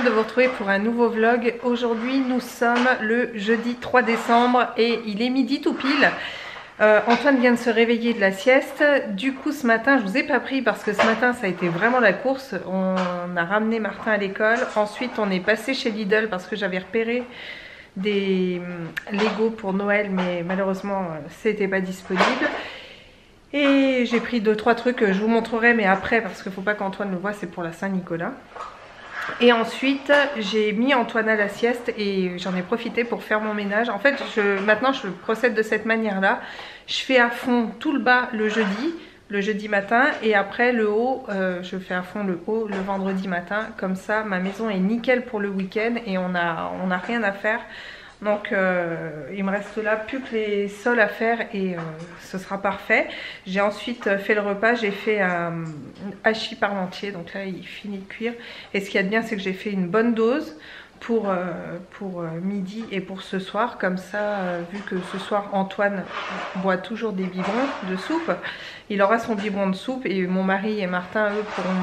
contente de vous retrouver pour un nouveau vlog. Aujourd'hui nous sommes le jeudi 3 décembre et il est midi tout pile. Antoine vient de se réveiller de la sieste. Du coup ce matin je vous ai pas pris parce que ce matin ça a été vraiment la course. On a ramené Martin à l'école. Ensuite on est passé chez Lidl parce que j'avais repéré des Lego pour Noël, mais malheureusement c'était pas disponible. Et j'ai pris 2-3 trucs que je vous montrerai, mais après parce qu'il ne faut pas qu'Antoine le voit, c'est pour la Saint-Nicolas. Et ensuite j'ai mis Antoine à la sieste et j'en ai profité pour faire mon ménage. En fait maintenant je procède de cette manière là. Je fais à fond tout le bas le jeudi matin, et après le haut, je fais à fond le haut le vendredi matin. Comme ça ma maison est nickel pour le week-end et on a rien à faire. Donc il me reste là plus que les sols à faire et ce sera parfait. J'ai ensuite fait le repas, j'ai fait un hachis parmentier, donc là il finit de cuire. Et ce qu'il y a de bien, c'est que j'ai fait une bonne dose pour midi et pour ce soir. Comme ça, vu que ce soir Antoine boit toujours des biberons de soupe, il aura son biberon de soupe et mon mari et Martin, eux, pourront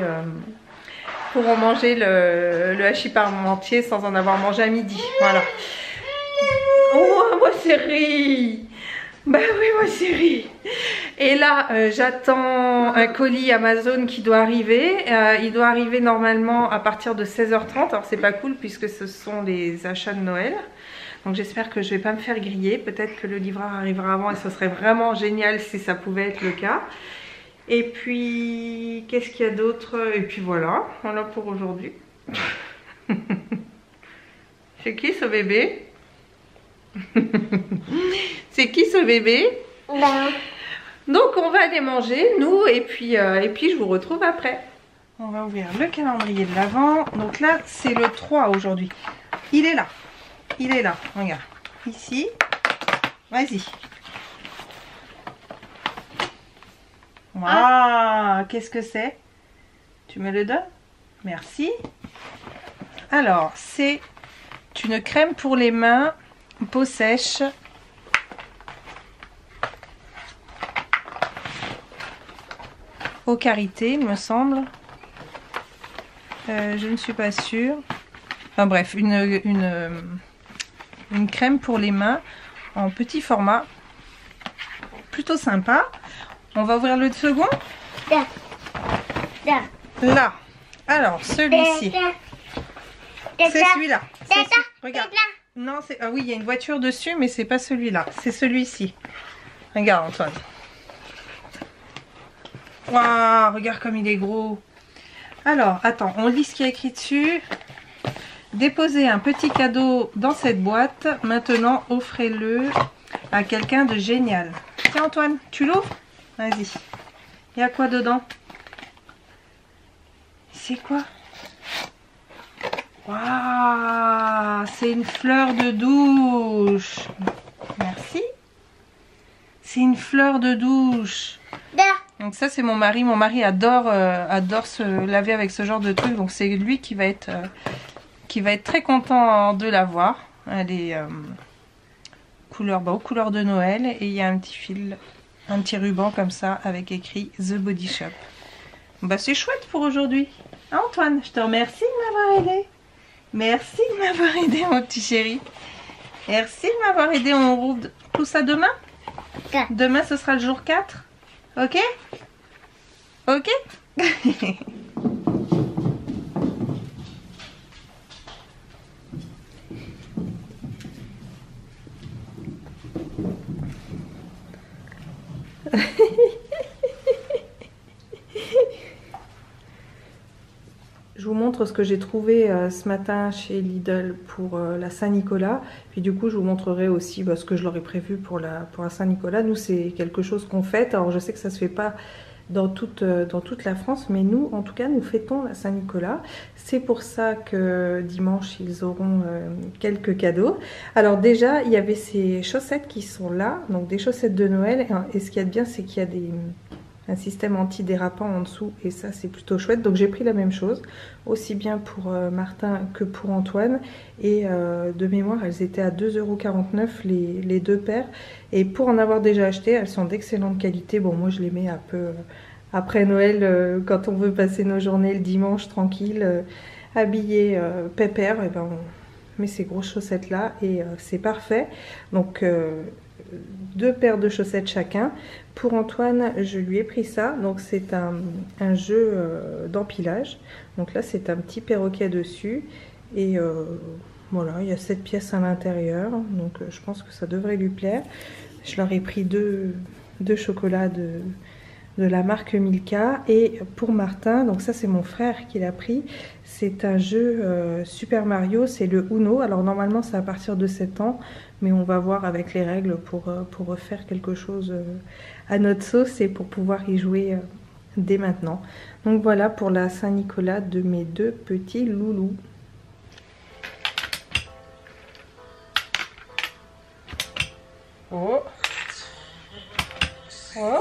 manger le hachis parmentier sans en avoir mangé à midi. Voilà. Oh, moi chérie. Bah oui, moi chérie. Et là, j'attends un colis Amazon qui doit arriver. Il doit arriver normalement à partir de 16h30. Alors c'est pas cool puisque ce sont les achats de Noël. Donc j'espère que je vais pas me faire griller. Peut-être que le livreur arrivera avant et ce serait vraiment génial si ça pouvait être le cas. Et puis, qu'est-ce qu'il y a d'autre? Et puis voilà pour aujourd'hui. C'est qui ce bébé? C'est qui ce bébé? Non. Donc on va aller manger, nous, et puis je vous retrouve après. On va ouvrir le calendrier de l'Avent. Donc là, c'est le 3 aujourd'hui. Il est là. Il est là. Regarde. Ici. Vas-y. Waouh, qu'est-ce que c'est? Tu me le donnes? Merci. Alors, c'est une crème pour les mains, peau sèche. Eau karité, il me semble. Je ne suis pas sûre. Enfin bref, une crème pour les mains en petit format. Plutôt sympa. On va ouvrir le second. Là. Là. Là. Alors, celui-ci. C'est celui-là. Regarde. Non, c'est... Ah oui, il y a une voiture dessus, mais c'est pas celui-là. C'est celui-ci. Regarde, Antoine. Waouh, regarde comme il est gros. Alors, attends, on lit ce qu'il y a écrit dessus. Déposez un petit cadeau dans cette boîte. Maintenant, offrez-le à quelqu'un de génial. Tiens, Antoine, tu l'ouvres? Vas-y. Il y a quoi dedans? C'est quoi? Waouh, c'est une fleur de douche. Merci. C'est une fleur de douche. Donc ça c'est mon mari. Mon mari adore se laver avec ce genre de truc. Donc c'est lui qui va être très content de l'avoir. Elle est aux couleurs de Noël. Et il y a un petit fil, un petit ruban comme ça avec écrit The Body Shop. Bah c'est chouette pour aujourd'hui. Antoine, je te remercie de m'avoir aidé. Merci de m'avoir aidé, mon petit chéri. Merci de m'avoir aidé. On rouvre tout ça demain? Demain, ce sera le jour 4. Ok? Ok? Je vous montre ce que j'ai trouvé ce matin chez Lidl pour la Saint-Nicolas. Puis du coup, je vous montrerai aussi ce que je leur ai prévu pour la Saint-Nicolas. Nous, c'est quelque chose qu'on fête. Alors, je sais que ça ne se fait pas dans toute la France, mais nous, en tout cas, nous fêtons la Saint-Nicolas. C'est pour ça que dimanche, ils auront quelques cadeaux. Alors déjà, il y avait ces chaussettes qui sont là, donc des chaussettes de Noël. Et ce qu'il y a de bien, c'est qu'il y a un système antidérapant en dessous et ça c'est plutôt chouette. Donc j'ai pris la même chose aussi bien pour Martin que pour Antoine et de mémoire elles étaient à 2,49 € les deux paires, et pour en avoir déjà acheté elles sont d'excellente qualité. Bon, moi je les mets un peu après Noël quand on veut passer nos journées le dimanche tranquille habiller Pépère, et ben on met ces grosses chaussettes là et c'est parfait. Donc 2 paires de chaussettes chacun. Pour Antoine, je lui ai pris ça. Donc c'est un jeu d'empilage. Donc là c'est un petit perroquet dessus. Et voilà, il y a 7 pièces à l'intérieur. Donc je pense que ça devrait lui plaire. Je leur ai pris deux chocolats de la marque Milka. Et pour Martin, donc ça c'est mon frère qui l'a pris. C'est un jeu Super Mario, c'est le Uno. Alors normalement c'est à partir de 7 ans. Mais on va voir avec les règles pour refaire quelque chose à notre sauce et pour pouvoir y jouer dès maintenant. Donc voilà pour la Saint-Nicolas de mes 2 petits loulous. Oh. Oh.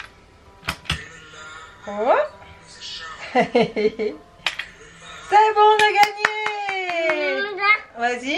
Oh. C'est bon, on a gagné. Vas-y.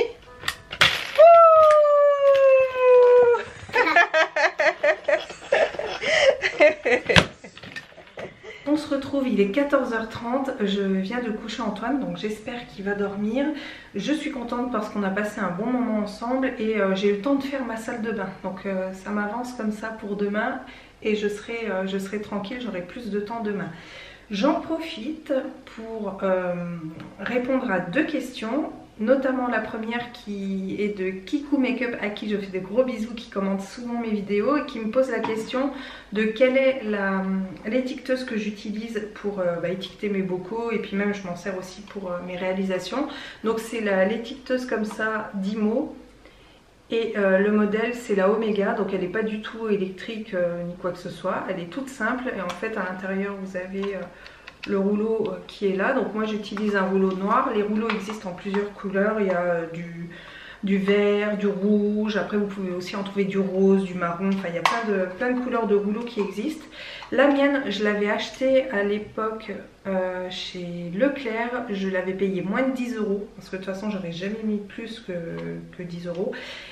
On se retrouve, il est 14h30, je viens de coucher Antoine, donc j'espère qu'il va dormir. Je suis contente parce qu'on a passé un bon moment ensemble et j'ai eu le temps de faire ma salle de bain. Donc ça m'avance comme ça pour demain et je serai tranquille, j'aurai plus de temps demain. J'en profite pour répondre à 2 questions. Notamment la première qui est de Kikou Makeup, à qui je fais des gros bisous, qui commente souvent mes vidéos et qui me pose la question de quelle est l'étiqueteuse que j'utilise pour étiqueter mes bocaux, et puis même je m'en sers aussi pour mes réalisations. Donc c'est l'étiqueteuse comme ça d'Imo et le modèle c'est la Omega, donc elle n'est pas du tout électrique ni quoi que ce soit, elle est toute simple et en fait à l'intérieur vous avez le rouleau qui est là. Donc moi j'utilise un rouleau noir. Les rouleaux existent en plusieurs couleurs. Il y a du vert, du rouge. Après vous pouvez aussi en trouver du rose, du marron. Enfin il y a plein de couleurs de rouleaux qui existent. La mienne je l'avais achetée à l'époque chez Leclerc. Je l'avais payé moins de 10 €. Parce que de toute façon j'aurais jamais mis plus que 10 €.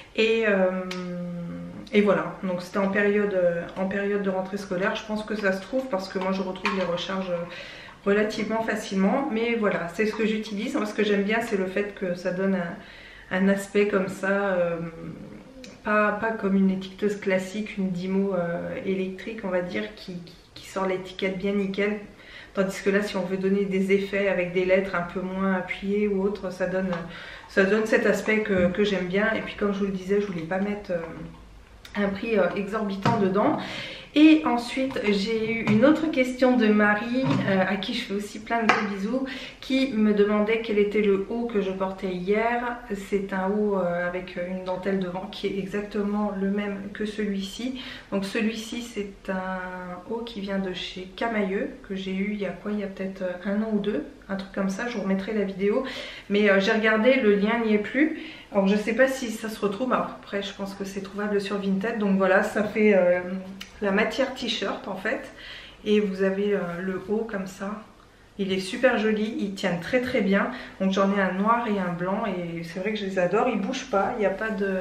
Et voilà, donc c'était en période de rentrée scolaire. Je pense que ça se trouve parce que moi je retrouve les recharges relativement facilement. Mais voilà, c'est ce que j'utilise. Moi ce que j'aime bien c'est le fait que ça donne un aspect comme ça, pas comme une étiqueteuse classique, une Dymo électrique on va dire, qui sort l'étiquette bien nickel. Tandis que là si on veut donner des effets avec des lettres un peu moins appuyées ou autre, ça donne cet aspect que j'aime bien. Et puis comme je vous le disais, je voulais pas mettre un prix exorbitant dedans. Et ensuite j'ai eu une autre question de Marie, à qui je fais aussi plein de gros bisous, qui me demandait quel était le haut que je portais hier. C'est un haut avec une dentelle devant qui est exactement le même que celui-ci. Donc celui-ci c'est un haut qui vient de chez Camailleux, que j'ai eu il y a peut-être 1 an ou 2, un truc comme ça, je vous remettrai la vidéo. Mais j'ai regardé, le lien n'y est plus. Alors je sais pas si ça se retrouve, après je pense que c'est trouvable sur Vinted. Donc voilà, ça fait la matière t-shirt en fait. Et vous avez le haut comme ça. Il est super joli, il tient très très bien. Donc j'en ai un noir et un blanc et c'est vrai que je les adore. Ils bougent pas, il n'y a pas de...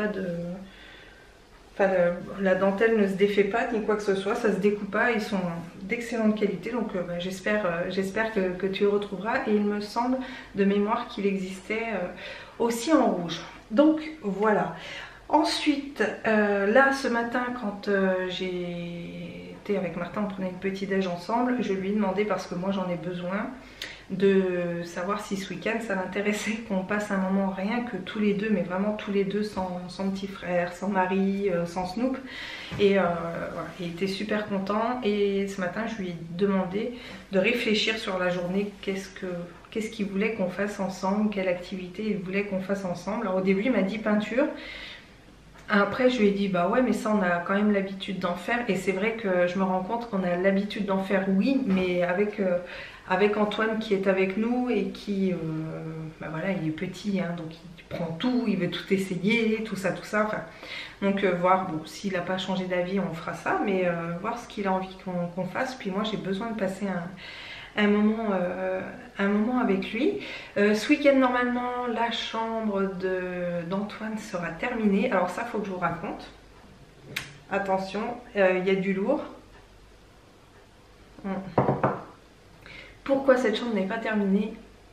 Enfin, la dentelle ne se défait pas ni quoi que ce soit, ça se découpe pas, ils sont d'excellente qualité. Donc j'espère que tu le retrouveras. Et il me semble de mémoire qu'il existait aussi en rouge. Donc voilà. Ensuite, là ce matin quand j'ai été avec Martin, on prenait une petit déj ensemble, je lui ai demandé, parce que moi j'en ai besoin, de savoir si ce week-end ça l'intéressait qu'on passe un moment rien que tous les deux, mais vraiment tous les deux, sans petit frère, sans mari, sans Snoop. Et voilà, il était super content. Et ce matin je lui ai demandé de réfléchir sur la journée, qu'est-ce qu'il voulait qu'on fasse ensemble, quelle activité il voulait qu'on fasse ensemble. Alors au début il m'a dit peinture. Après je lui ai dit bah ouais, mais ça on a quand même l'habitude d'en faire. Et c'est vrai que je me rends compte qu'on a l'habitude d'en faire, oui, mais avec Antoine qui est avec nous et qui bah voilà, il est petit hein, donc il prend tout, il veut tout essayer, tout ça enfin, donc voir, bon, s'il n'a pas changé d'avis on fera ça, mais voir ce qu'il a envie qu'on fasse. Puis moi j'ai besoin de passer un moment avec lui. Ce week-end normalement la chambre d'Antoine sera terminée. Alors ça faut que je vous raconte, attention, il y a du lourd. Pourquoi cette chambre n'est pas terminée?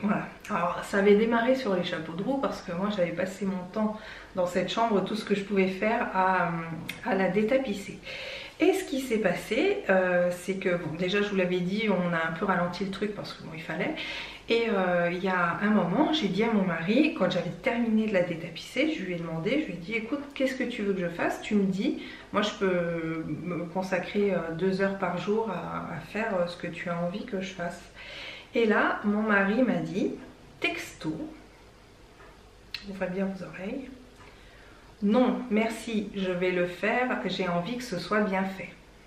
Voilà, alors ça avait démarré sur les chapeaux de roue parce que moi j'avais passé mon temps dans cette chambre, tout ce que je pouvais faire à la détapisser. Et ce qui s'est passé, c'est que, bon, déjà je vous l'avais dit, on a un peu ralenti le truc parce que bon, il fallait. Et il y a un moment, j'ai dit à mon mari, quand j'avais terminé de la détapisser, je lui ai demandé, je lui ai dit, écoute, qu'est-ce que tu veux que je fasse? Tu me dis, moi je peux me consacrer 2 heures par jour à faire ce que tu as envie que je fasse. Et là, mon mari m'a dit, texto, ouvrez bien vos oreilles, non, merci, je vais le faire, j'ai envie que ce soit bien fait.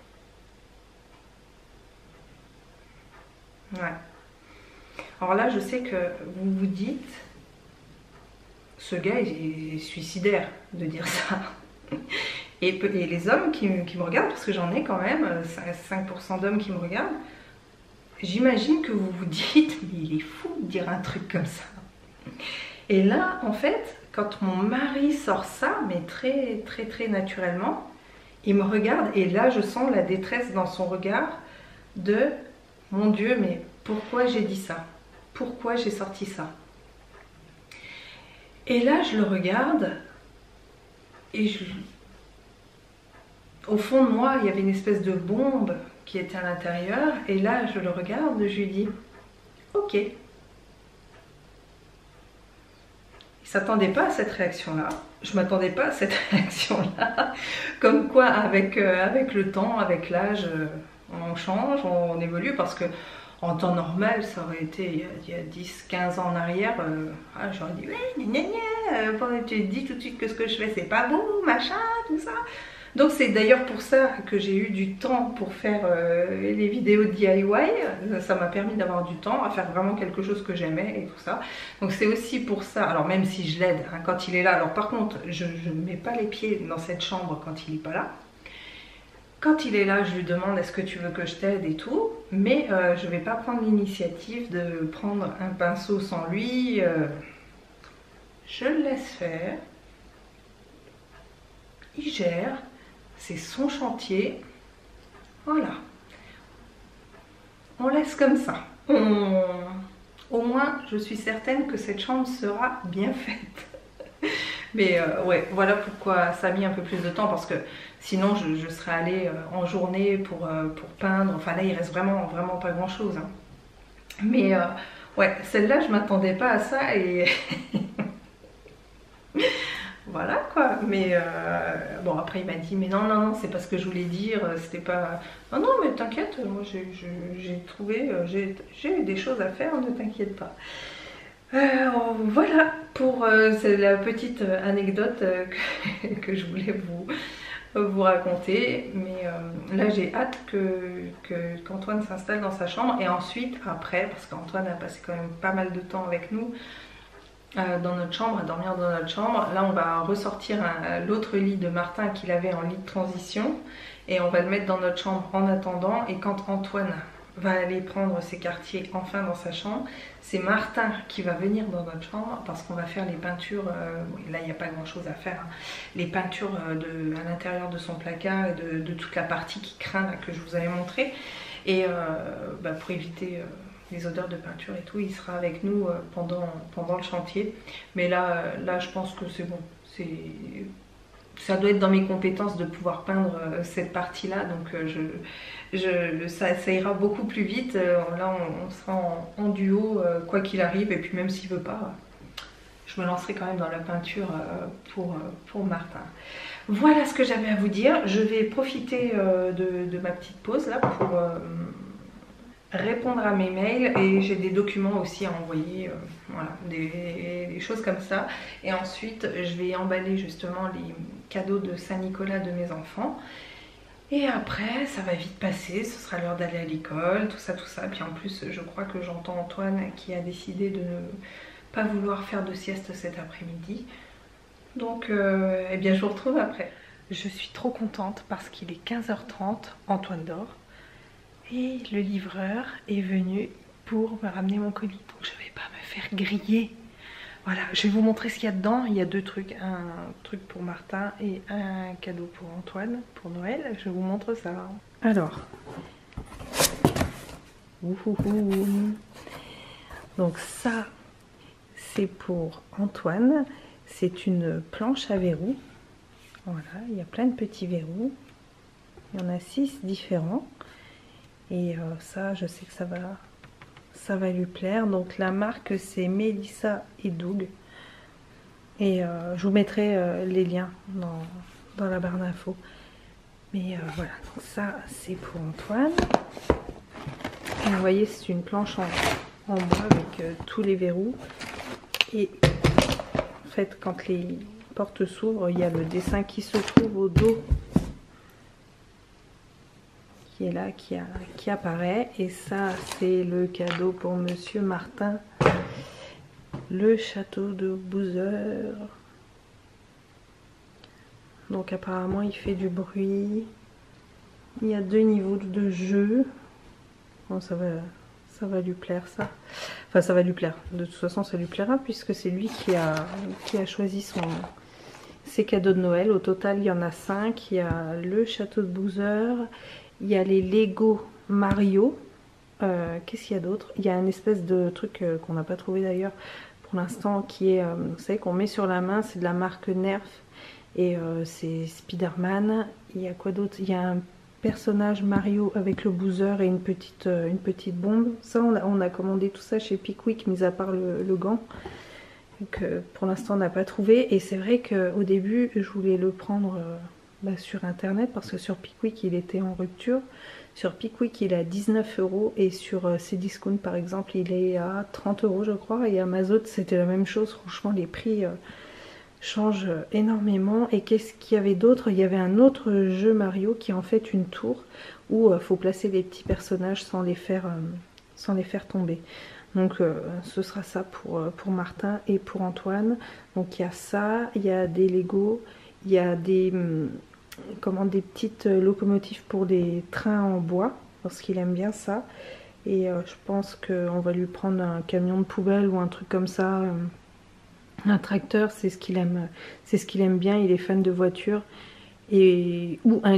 Ouais. Alors là, je sais que vous vous dites, ce gars est suicidaire de dire ça. Et les hommes qui me regardent, parce que j'en ai quand même 5% d'hommes qui me regardent, j'imagine que vous vous dites, mais il est fou de dire un truc comme ça. Et là, en fait, quand mon mari sort ça, mais très très très naturellement, il me regarde et là, je sens la détresse dans son regard de, mon Dieu, mais pourquoi j'ai dit ça? Pourquoi j'ai sorti ça? Et là, je le regarde et au fond de moi, il y avait une espèce de bombe qui était à l'intérieur. Et là, je le regarde, je lui dis, ok. Il ne s'attendait pas à cette réaction-là. Je ne m'attendais pas à cette réaction-là. Comme quoi, avec le temps, avec l'âge, on change, on évolue. Parce que en temps normal, ça aurait été il y a 10-15 ans en arrière, j'aurais dit, ouais, gna gna gna, tu dis tout de suite que ce que je fais, c'est pas beau, machin, tout ça. Donc c'est d'ailleurs pour ça que j'ai eu du temps pour faire les vidéos de DIY. Ça m'a permis d'avoir du temps à faire vraiment quelque chose que j'aimais et tout ça. Donc c'est aussi pour ça, alors même si je l'aide hein, quand il est là. Alors par contre, je ne mets pas les pieds dans cette chambre quand il n'est pas là. Quand il est là, je lui demande est-ce que tu veux que je t'aide et tout. Mais je ne vais pas prendre l'initiative de prendre un pinceau sans lui. Je le laisse faire. Il gère. C'est son chantier. Voilà. On laisse comme ça. Au moins, je suis certaine que cette chambre sera bien faite. Mais ouais, voilà pourquoi ça a mis un peu plus de temps. Parce que sinon, je serais allée en journée pour peindre. Enfin là, il reste vraiment pas grand chose. Hein. Mais ouais, celle-là, je m'attendais pas à ça. Et... voilà quoi, mais bon après il m'a dit mais non c'est pas ce que je voulais dire, c'était pas... Non mais t'inquiète, moi j'ai trouvé, j'ai eu des choses à faire, ne t'inquiète pas. Voilà pour c'est la petite anecdote que je voulais vous raconter, mais là j'ai hâte qu'Antoine s'installe dans sa chambre et ensuite après, parce qu'Antoine a passé quand même pas mal de temps avec nous, dans notre chambre, à dormir dans notre chambre. Là on va ressortir l'autre lit de Martin qu'il avait en lit de transition et on va le mettre dans notre chambre en attendant. Et quand Antoine va aller prendre ses quartiers enfin dans sa chambre, c'est Martin qui va venir dans notre chambre parce qu'on va faire les peintures, là il n'y a pas grand chose à faire, hein, les peintures à l'intérieur de son placard et de toute la partie qui craint là, que je vous avais montré. Et pour éviter... les odeurs de peinture et tout, il sera avec nous pendant le chantier. Mais là je pense que c'est bon. Ça doit être dans mes compétences de pouvoir peindre cette partie-là. Donc ça ira beaucoup plus vite. Là, on sera en duo, quoi qu'il arrive. Et puis même s'il veut pas, je me lancerai quand même dans la peinture pour Martin. Voilà ce que j'avais à vous dire. Je vais profiter de ma petite pause là pour... répondre à mes mails et j'ai des documents aussi à envoyer, voilà, des choses comme ça. Et ensuite je vais emballer justement les cadeaux de Saint-Nicolas de mes enfants. Et après ça va vite passer, ce sera l'heure d'aller à l'école, tout ça. Puis en plus je crois que j'entends Antoine qui a décidé de ne pas vouloir faire de sieste cet après-midi. Donc eh bien je vous retrouve après. Je suis trop contente parce qu'il est 15h30, Antoine dort. Et le livreur est venu pour me ramener mon colis. Donc je ne vais pas me faire griller. Voilà, je vais vous montrer ce qu'il y a dedans. Il y a deux trucs. Un truc pour Martin et un cadeau pour Antoine, pour Noël. Je vous montre ça. Alors. Donc ça, c'est pour Antoine. C'est une planche à verrous. Voilà, il y a plein de petits verrous. Il y en a 6 différents. Et ça, je sais que ça va lui plaire. Donc la marque, c'est Melissa et Doug. Et je vous mettrai les liens dans la barre d'infos. Mais voilà, donc ça, c'est pour Antoine. Et vous voyez, c'est une planche en bois avec tous les verrous. Et en fait, quand les portes s'ouvrent, il y a le dessin qui se trouve au dos qui est là, qui apparaît. Et ça, c'est le cadeau pour Monsieur Martin. Le château de Boozer. Donc apparemment, il fait du bruit. Il y a 2 niveaux de jeu. Bon, ça va lui plaire, ça. Enfin, ça va lui plaire. De toute façon, ça lui plaira puisque c'est lui qui a choisi ses cadeaux de Noël. Au total, il y en a 5. Il y a le château de Boozer. Il y a les Lego Mario. Qu'est-ce qu'il y a d'autre? Il y a une espèce de truc qu'on n'a pas trouvé d'ailleurs pour l'instant qui est, vous savez, qu'on met sur la main. C'est de la marque Nerf. Et c'est Spider-Man. Il y a quoi d'autre? Il y a un personnage Mario avec le Boozer et une petite bombe. Ça, on a commandé tout ça chez Pickwick, mis à part le gant. Donc pour l'instant, on n'a pas trouvé. Et c'est vrai qu'au début, je voulais le prendre sur internet parce que sur Pickwick, il était en rupture. Sur Pickwick, il est à 19 € et sur Cdiscount, par exemple, il est à 30 € je crois. Et Amazon, c'était la même chose. Franchement, les prix change énormément. Et qu'est-ce qu'il y avait d'autre? Il y avait un autre jeu Mario qui est en fait une tour où il faut placer les petits personnages sans les faire tomber. Donc ce sera ça pour Martin et pour Antoine. Donc il y a ça, il y a des Lego, il y a des petites locomotives pour des trains en bois parce qu'il aime bien ça. Et je pense qu'on va lui prendre un camion de poubelle ou un truc comme ça. Un tracteur, c'est ce qu'il aime bien. Il est fan de voitures. Ou un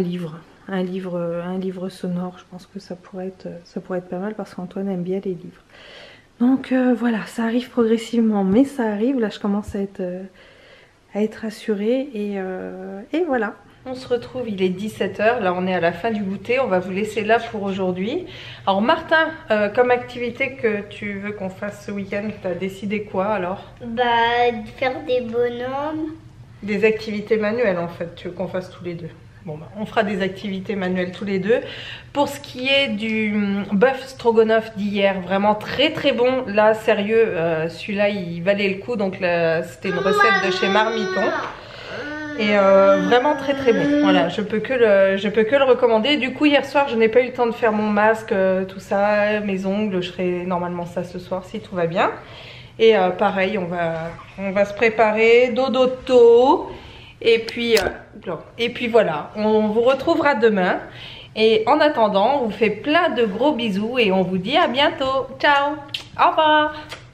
livre sonore. Je pense que ça pourrait être pas mal parce qu'Antoine aime bien les livres. Donc voilà, ça arrive progressivement, mais ça arrive. Là, je commence à être rassurée et voilà. On se retrouve, il est 17 h, là on est à la fin du goûter, on va vous laisser là pour aujourd'hui. Alors Martin, comme activité que tu veux qu'on fasse ce week-end, tu as décidé quoi alors? Bah, faire des bonhommes. Des activités manuelles en fait, tu veux qu'on fasse tous les deux? Bon bah, on fera des activités manuelles tous les deux. Pour ce qui est du bœuf stroganoff d'hier, vraiment très très bon. Là sérieux, celui-là il valait le coup, donc c'était une recette de chez Marmiton. Et vraiment très très bon. Voilà, je peux que le recommander. Du coup hier soir je n'ai pas eu le temps de faire mon masque, tout ça, mes ongles. Je ferai normalement ça ce soir si tout va bien. Et pareil, on va se préparer, dodo tôt. Et puis voilà, on vous retrouvera demain. Et en attendant, on vous fait plein de gros bisous et on vous dit à bientôt. Ciao, au revoir.